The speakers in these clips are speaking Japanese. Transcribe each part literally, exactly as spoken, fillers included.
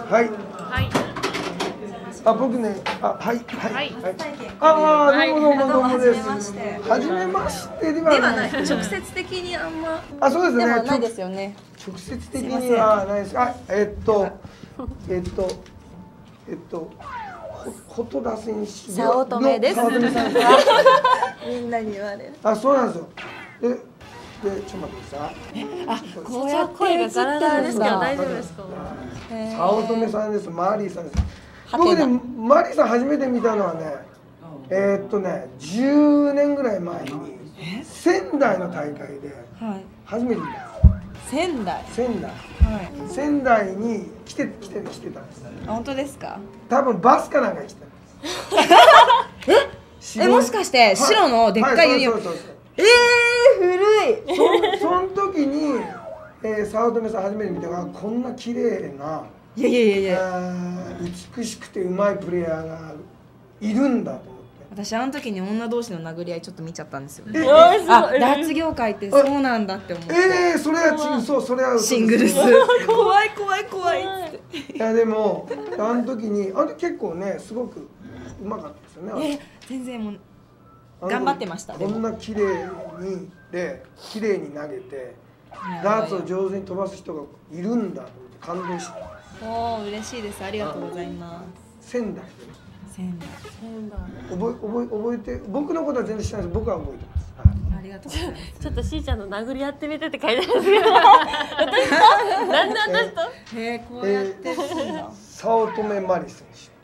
はい。 はい。 あ、僕ね、あ、はいはいはい。 ああ、どうもどうもどうもです。はじめましてではない。 直接的にあんま。 あ、そうですね。 でもないですよね。 直接的にはないです。あ、えっと、えっと、えっと、琴田選手。 早乙女です。 早乙女さん。 みんなに言われる。 あ、そうなんですよ。で、で、ちょっと待ってください。 あ、こうやって声が映ってガラガラるんだ。 ですけど大丈夫ですか？ 早乙女さんです。マーリーさんです。僕ね、マリーさん初めて見たのはね、えー、っとね、じゅうねんぐらい前に仙台の大会で初めて見たんです。 仙台。 仙台。 はい。 仙台に来て来て来てたんです。 本当ですか？ 多分バスかなんか来てた。 え？え、もしかして白のでっかいユニフォーム。ええ、古い。 そその時に、えー、早乙女さん初めて見て、あ、こんな綺麗な。 いやいやいやいや、 美しくてうまいプレイヤーがいるんだと思って。 私あの時に女同士の殴り合いちょっと見ちゃったんですよ。 あ、 ダーツ業界ってそうなんだって思って。 ええー、それはチそうそれはシングルス。怖い怖い怖いっつって。 いやでもあの時にあれ結構ねすごくうまかったですよね。 え、全然もう頑張ってました。 こんな綺麗にで綺麗に投げてダーツを上手に飛ばす人がいるんだと思って感動した。 おー、嬉しいです。ありがとうございます。 仙台で仙台。 仙台。 覚え覚え覚えて僕のことは全然知らないです。僕は覚えてます。 ありがとうございます。 ちょっとしーちゃんの殴り合ってみてって書いてあるんですけど。私となんで私と？ へえ、こうやってるんだ。 早乙女マリ選手。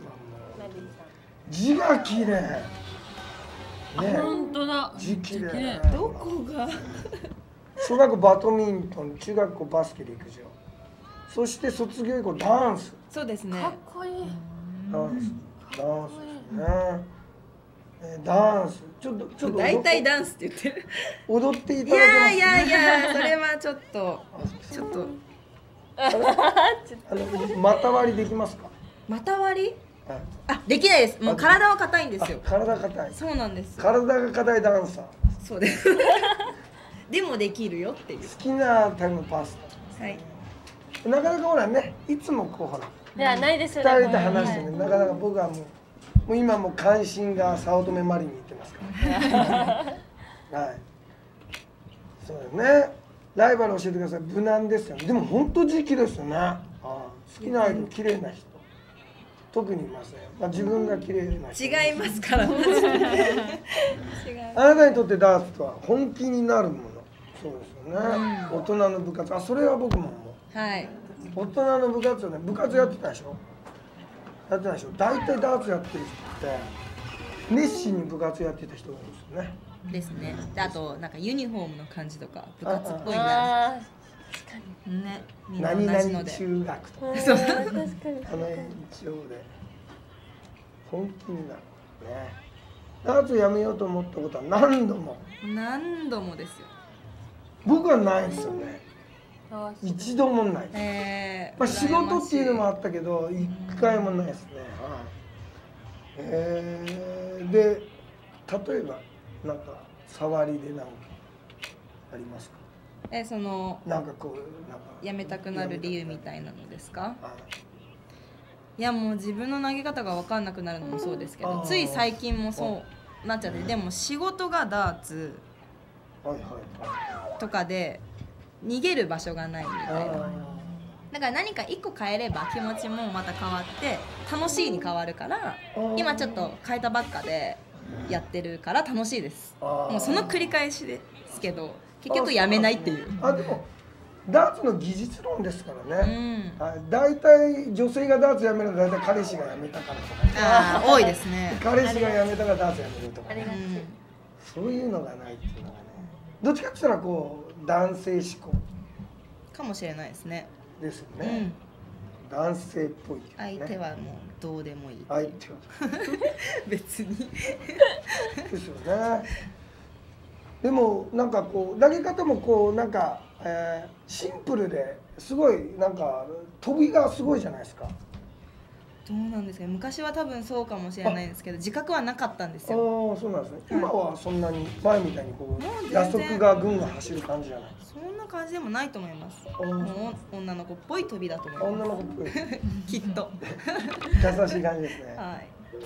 字が綺麗。ね、 本当だ。 字綺麗。 どこが？ 小学校バドミントン、中学校バスケ陸上。そして卒業以降ダンス。 そうですね。 かっこいい。 ダンス、ダンスね。えー、ダンス、ちょっとちょっと大体ダンスって言ってる。 踊っていたいだけます？ やいやいや、それはちょっとちょっと。 あの股割りできますか？ 股割り？あ、できないです。もう体は硬いんですよ。 体硬い。 そうなんです。 体が硬いダンサー。 そうです。でもできるよっていう。 好きなタイムパスタ。 はい。 なかなかほらね、いつもこうほら。 いやないですよね。 二人で話してね、なかなか僕はもう、もう今もう関心が早乙女マリに行ってますから。はい。そうだよね。ライバル教えてください。無難ですよね。でも本当時期ですよね。ああ、好きなアイドル綺麗な人。特にいますね。まあ自分が綺麗な人。 違いますから。違う。 あなたにとってダーツとは本気になるもの。そうですよね。大人の部活。あ、それは僕も思う。 はい。 大人の部活はね、部活やってたでしょ。やってないでしょ。大体ダーツやってる人って熱心に部活やってた人がいるんですよね。 ですね。で、あとなんかユニフォームの感じとか部活っぽいな。確かに。ね。 何々中学とか。 そう。 確かに。 あの延長で本気になるね。ダーツやめようと思ったことは何度も。 何度もですよ。 僕はないですよね。一度もない。 えー、 まあ仕事っていうのもあったけど一回もないですね。はい。えー、で例えばなんか触りでなんかありますか？ え、そのなんかこうなんかやめたくなる理由みたいなのですか？ はいいやもう自分の投げ方が分かんなくなるのもそうですけど、つい最近もそうなっちゃって、でも仕事がダーツとかで逃げる場所がないみたいな。だから何か一個変えれば気持ちもまた変わって楽しいに変わるから、今ちょっと変えたばっかでやってるから楽しいです。もうその繰り返しですけど結局やめないっていう。 あ、でもダーツの技術論ですからね。 うん、 はい、大体女性がダーツやめるのは大体彼氏がやめたからとか、ね、 あ多いですね。 彼氏がやめたからダーツやめるとか、ね、 うん、 そういうのがないっていうのがね、どっちかって言ったらこう男性思考かもしれないですね。 ですよね、うん、男性っぽい、ね、 相手はもうどうでもいい。 相手は別にですよね。でもなんかこう投げ方もこうなんか、えー、シンプルですごいなんか飛びがすごいじゃないですか。 どうなんですかね、昔は多分そうかもしれないんですけど自覚はなかったんですよ。 ああそうなんですね。今はそんなに前みたいにこもうう全然野速が群が走る感じじゃない。 そんな感じでもないと思います。 あもう女の子っぽい飛びだと思いま女の子っぽいすきっと優しい感じですね。 はい。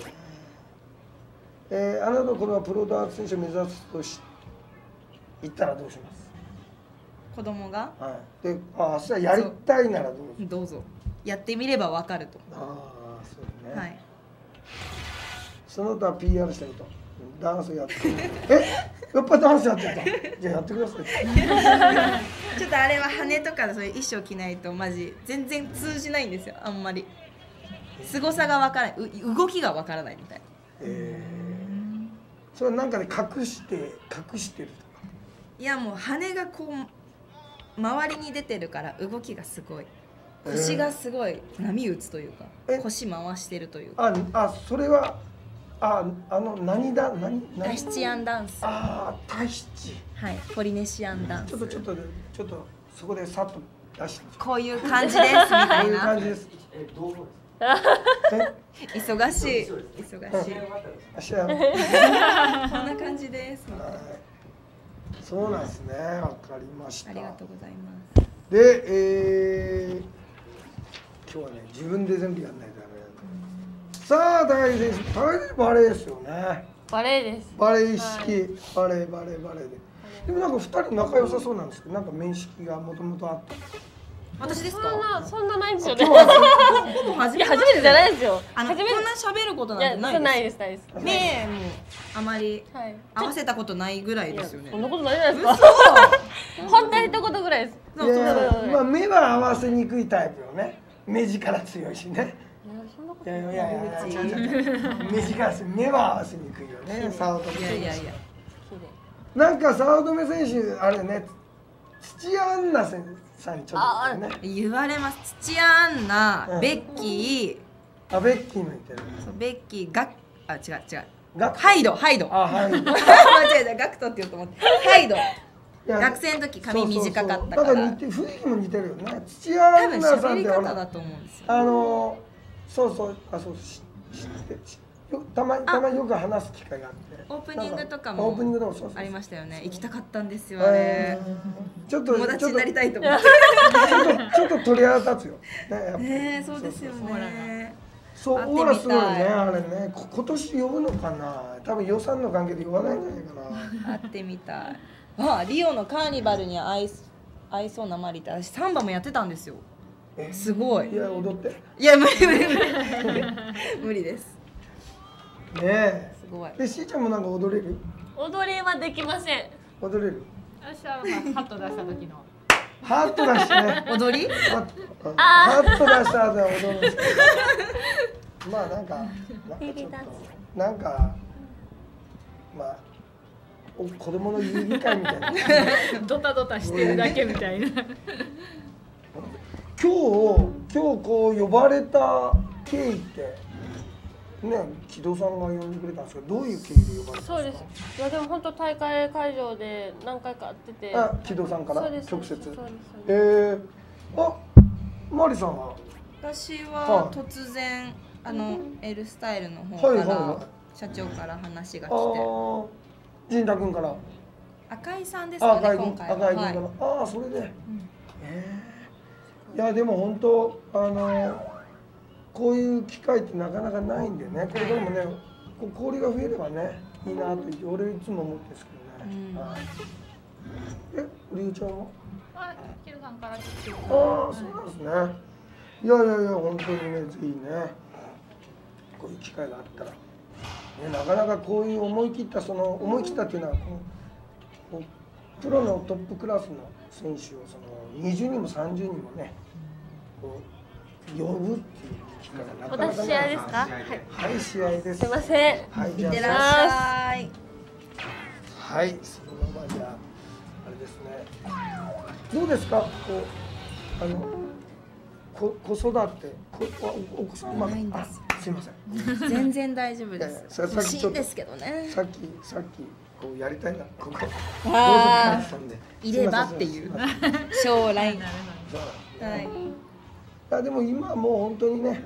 えー、あなたこれはプロダーツ選手を目指すとし言ったらどうします？ 子供がはい。で、あ、それやりたいならどうですか？ どうぞやってみればわかると。 ああ、そうですね。 はい。 その他 ピーアール したこと。ダンスやってる。え、やっぱダンスやってた。じゃあやってください。 ちょっとあれは羽とかそういう衣装着ないとマジ全然通じないんですよ。あんまり凄さがわからない、う動きがわからないみたいな。 えー、それはなんかで隠して隠してるとか。 いやもう羽がこう周りに出てるから動きがすごい、腰がすごい波打つというか、 え腰回してるというか。 あ、あ、それはあ、あの何だ何何。 タヒチアンダンス。 ああ、タヒチ。 はい、ポリネシアンダンス。 ちょっとちょっとちょっとそこでさっと出して。 こういう感じですみたこういういな。 感じです。 え、どう思うえ、 忙しい忙しい。 足は。 こんな感じです。 はい、そうなんですね。わかりました。 ありがとうございます。 で、えー、今日はね自分で全部やんないとダメなんで。さあ高木選手、高木選手バレーですよね。 バレエです。 バレー意識、 はい、 バレーバレーバレーで。でもなんかふたり仲良さそうなんですけど、なんか面識がもともとあった。 私ですそんか？ なそんなないんですよね。 初いや初めてじゃないですよ。 あのこん初めてな喋ることいやなんてないないで。 ですすないです。 目もあまりはい。 合わせたことないぐらいですよね。 そんなことないじゃないです嘘。 か。本当に一言ぐらいです。 いやそうそうそうまあ目は合わせにくいタイプよね。目力強いしね。 そんなこといやいやいやいや口ちょちょ目力強い、目は合わせにくいよね。早乙女いやいや選手。 いや。 なんか早乙女選手あれね、土屋アンナさんにちょっとね。 言われます。土屋アンナ、 うんベッキー、 あ、ベッキーも言ってる。 そうベッキーがあ違う違う。 ガハイドハイド。 あ、はい。 間違えた、ガクトって言おうと思って。ハイド。 いや学生の時髪短かったから。 そうそうそうだから似て雰囲気も似てるよね。土屋ア多分ンナさん喋ってあのり方だと思うんですよ。 あのそうそうあそうし知ってしよたまにたまによく話す機会があって。 オープニングとかもなんオープニングでもそうそうそうありましたよね。行きたかったんですよあれえ。ーちょっと友達になりたいと思って。 ちょっとちょっと鳥肌立つよ。ねやっぱりねえ、そうですよね。 そう会ってみたいオーラすごいねあれね。こ今年呼ぶのかな。多分予算の関係で呼ばないんじゃないかな。 会ってみたい。あ、リオのカーニバルに合い合いそうなマリって私サンバもやってたんですよ。 えすごい。 いや踊って。ねいや無理無理無理無理です。 え。 すごい。 でしーちゃんもなんか踊れる？ 踊りはできません。 踊れる？ 私はまあハット出した時のハートだしね。 踊り？ ハットハット出した後は踊るんですけど。まあなんかなんかちょっとなんかまあお子供の遊戯会みたいな。 ドタドタしてるだけみたいな。 今日今日こう呼ばれた経緯ってね、木戸さんが呼んでくれたんですけど、どういう経緯で呼ばれたんですか？ そうです。いやでも本当大会会場で何回か会ってて。 あ、木戸さんからそうです直接。 そうですそうですえー、あ、マリさんは私ははい突然あの L スタイルの方かはいはいはらい社長から話があ来て、 ー、陣太君から。 赤井さんですあ、 かね赤井君、 今回は。 赤井君から。 はいああ、それで。えー、いやでも本当あのこういう機会ってなかなかないんでね。これからもね、こう氷が増えればね、いいなと言って俺いつも思ってるんですけどね。 うんはい。え、りゅうちゃんは？ あ、キルさんから来て。 ああ、そうなんですね。いやいやいや、本当にね、ぜひね、こういう機会があったら、ね、なかなかこういう思い切ったその思い切ったっていうのはこうこうプロのトップクラスの選手をそのにじゅうにんもさんじゅうにんもね、こう呼ぶっていう機会がなかなかない。 私試合ですか？はい。 はい、試合です。 すいません。 はい、じゃいってらっしゃい。 あ、はい、そのままじゃああれですね。どうですか、こうあのこ子育て、こおお子さんまだ、あ、 ないんですすいません。 全然大丈夫でいやいやす。 それさっきちょっと欲しいんですけどね。 さっきさっきこうやりたいな、ここどうぞってあ感じたんで。 ー入れ歯っていうすませんすいません将来。 そうはい。 いやでも今はもう本当にね、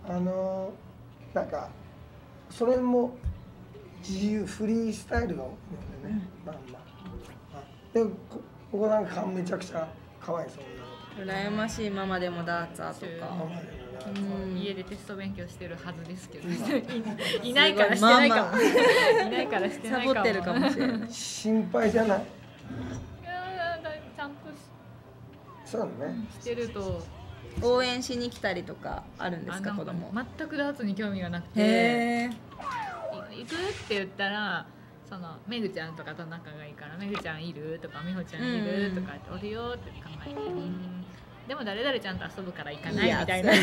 あのなんかそれも自由フリースタイルが多いのでね、まあまあでこここなんかめちゃくちゃ可愛いそうな羨ましいママでもダーツァーとか。 ママでもなうん家でテスト勉強してるはずですけどいないからしてないかもいないからしてないかもサボってるかもしれない。 心配じゃない？ いやだちゃんとそうだね。 してると応援しに来たりとかあるんですか、 あなんか子供。 全くダーツに興味がなくてへえ。 い行くって言ったらそのめぐちゃんとかと仲がいいからめぐちゃんいるとかみほちゃんいるうんとかおるよって考えて、うんでも誰々ちゃんと遊ぶから行かないいやみたいな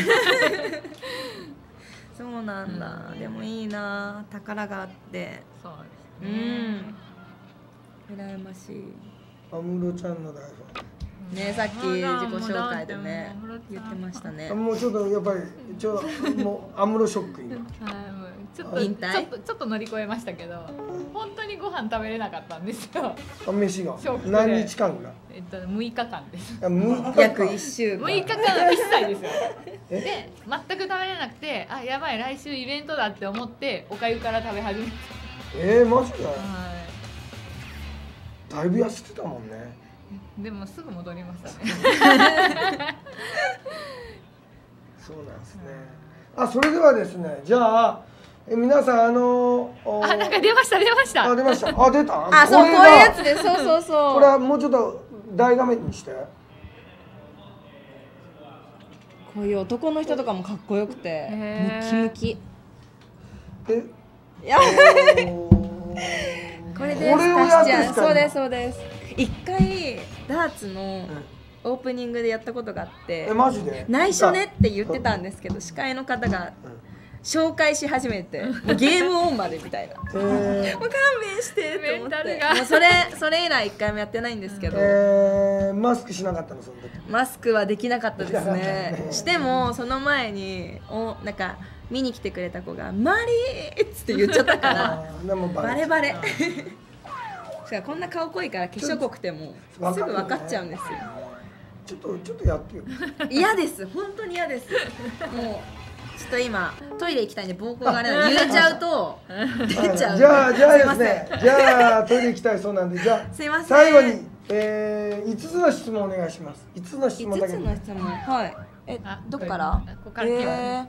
そうなんだ、 うんでもいいな、宝があって。 そううですね、 ん。羨ましい。 安室ちゃんの大ね、さっき自己紹介でね言ってましたねファ。ン。もうちょっとやっぱりちょっともう安室ショック今。 はいもうちょっと引退ちょっとちょっと乗り越えましたけど本当にご飯食べれなかったんですよあ飯がショックで何日間ぐらい？ えっとむいかかんですあむ約一週間。 むいかかん一切ですよえで全く食べれなくてあやばい来週イベントだって思っておかゆから食べ始めたえー、マジで？ はだいぶ痩せてたもんね。 いでもすぐ戻りましたねそうなんですね。あ、それではですね、じゃあえ皆さんあのおあなんか出ました出ましたあ出ました。あ出た。 あ、そう、こういうがやつで、そうそうそう。 これはもうちょっと大画面にして。 こういう男の人とかもかっこよくて、 へームキムキ。 で、 いや、 おーこれです。 これをや足しちゃう。 ってんすかそうです、そうです。一回ダーツのうんオープニングでやったことがあってえ、マジで？ 内緒ねって言ってたんですけど、司会の方が紹介し始めて、もうゲームオンまでみたいな。もうえー勘弁してと思メンって、 タルがもうそれそれ以来一回もやってないんですけど、 えー、マスクしなかったのその時。 マスクはできなかったですできなかねったねしてもその前におなんか見に来てくれた子が「マリー!」っつって言っちゃったからあーでもバレバレしかもこんな顔濃いから化粧濃くてもすぐ分かっちゃうんですよ。 ちょっとちょっとやってよ。 嫌です本当に嫌です。もうちょっと今トイレ行きたいんで膀胱があれなので揺れちゃうと出ちゃう。 じゃあじゃあですすいませね、じゃあトイレ行きたいそうなんで、じゃあすいません最後に、えー、いつつの質問お願いします。いつつの質問だ 5 けつの質問はいえあどっからここから来ますえ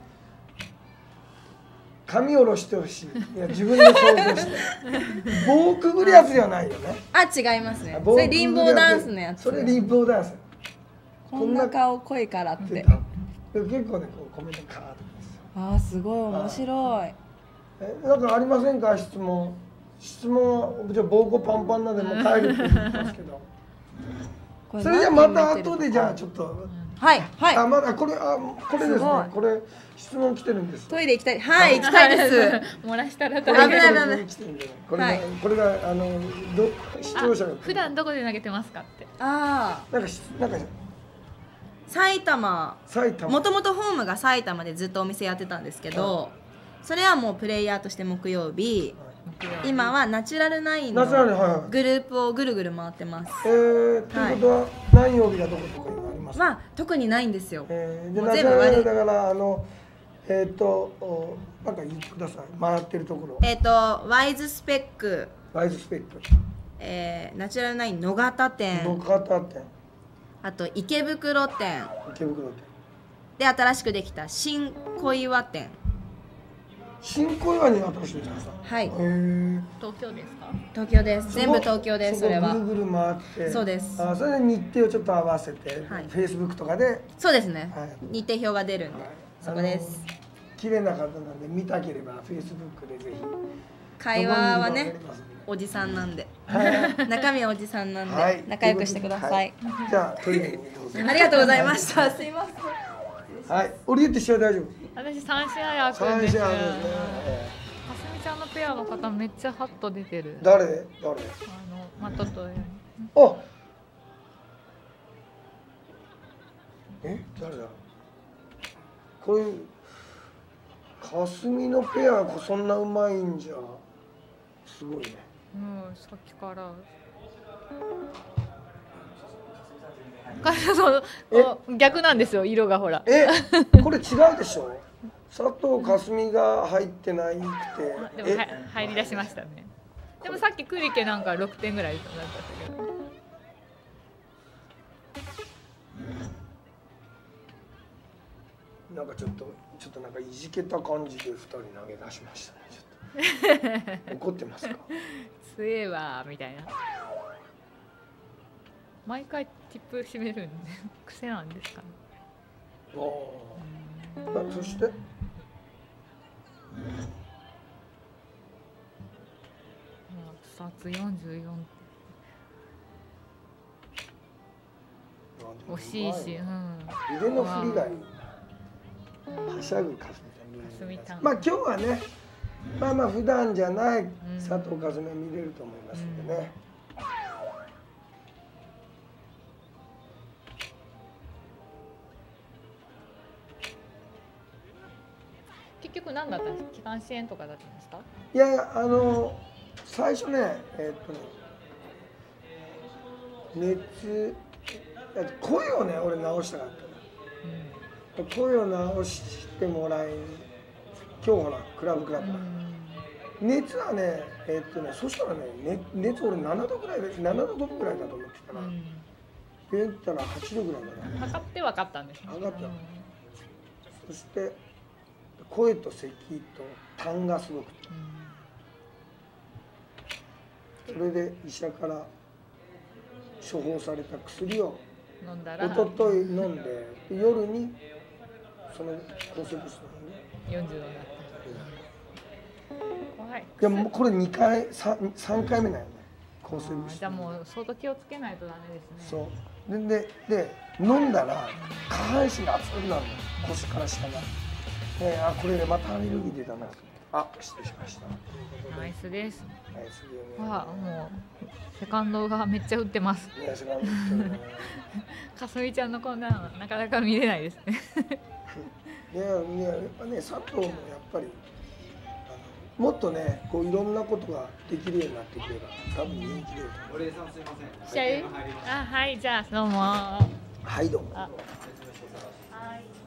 髪下ろしてほしい。いや自分で想像して。棒くぐるやつではないよね。 ー、あ違いますね。そ棒くぐるやつれリンボーダンスのやつ。 それリンボーダンス。 こんな顔濃いからって。 出た。で結構ねこうコメントカードですよ。 あーすごい面白い。 えなんかありませんか質問。質問はじゃあ膀胱パンパンなんでもう帰るって言ってますけど。 こそれじゃあまた何人見てる後でじゃあちょっと。 はいはいあまだこれあこれですすごいね。これ質問来てるんです。 トイレ行きたいはい行きたいです。 漏らしたらこれ大変危ない危ないこれ来てるんでこれが、 はいこれがあのど視聴者があ普段どこで投げてますかってあなんかしなんかあ埼玉埼玉もともとホームが埼玉でずっとお店やってたんですけど、それはもうプレイヤーとして木曜日、今はナチュラルナインのナチュラルはいはいグループをぐるぐる回ってます。 えー、ということは、何曜日がどことか今ありますか、 まあ特にないんですよ。 えー、でもうナチュラ全部割りルだからあのえっ、ー、とおなんか言ってください回ってるところえっ、とワイズスペック、 ワイズスペックえー、ナチュラルナイン野方店、 野方店あと池袋店池袋店で新しくできた新小岩店。 新小岩に新しいじゃないですかはいへー東京ですか東京です。全部東京です。それはぐるぐる回ってそうですあそれで日程をちょっと合わせて、 はいフェイスブックとかでそうですね、 はい日程表が出るんで、 はいそこです。 あの綺麗な方なんで見たければフェイスブックでぜひ会話はどこにねでも上がりますんでおじさんなんではい中身はおじさんなんで、 はい仲良くしてください、 はじゃあトイレにどうぞありがとうございましたすいません。 はい降りて試合大丈夫私三試合開くん三です試合ですねかすみちゃんのペアの方めっちゃハッと出てる誰誰あのまととあえ誰だこういうかすみのペアがそんなうまいんじゃすごいねうんさっきからかそうお逆なんですよ色がほらえこれ違うでしょ佐藤かすみが入ってないくて、 でもは入り出しましたね。でもさっき栗家なんかろくてんぐらいとなったけど。 なんかちょっとちょっとなんかいじけた感じでふたり投げ出しましたね。ちょっと怒ってますか？ 強えわみたいな。毎回ティップ締めるんで癖なんですかね。 ああ、そして札よんじゅうよん惜しいし、うん、 腕の振りがいいな。はしゃぐかすみちゃん。まあ今日はね、まあまあ普段じゃない佐藤かすみ見れると思いますんでね。 結局何だったんですか？気管支炎とかだったんですか？ いやいや、あの最初ね、えー、っとね熱、声をね俺直したかったな、うん、声を直してもらいに今日ほらクラブクラブ、うん、熱はねえー、っとねそしたらね熱俺ななどぐらいでななどごぶぐらいだと思ってたら、うん、病院行ったらはちどぐらいだな。 測って分かったんですね。 分かった、うん、そして声と咳と痰がすごくて、うん、それで医者から処方された薬を飲んだら一昨日飲んで、で夜にその抗生物質飲んでよんじゅうどになった、うん、怖い。 でもこれにかい 3, さんかいめだよね、抗生物質。 じゃあもう相当気をつけないとダメですね。 そうで で, で飲んだら下半身が熱くなるの、腰から下が。えー、あこれでまたアレルギー出たな。あ、失礼しました。 ナイスです。 ナイスゲーム。 わあ、もうセカンドがめっちゃ打ってます。 いやセカンド打ってるね。 かすみちゃんのこんなのなかなか見れないですね。 いやいややっぱね佐藤もやっぱりあのもっとねこういろんなことができるようになってくれば多分人気出ると思う。 お礼さんすいません。 試合？あ、はい、じゃあどうも。 はいどうも。 はい。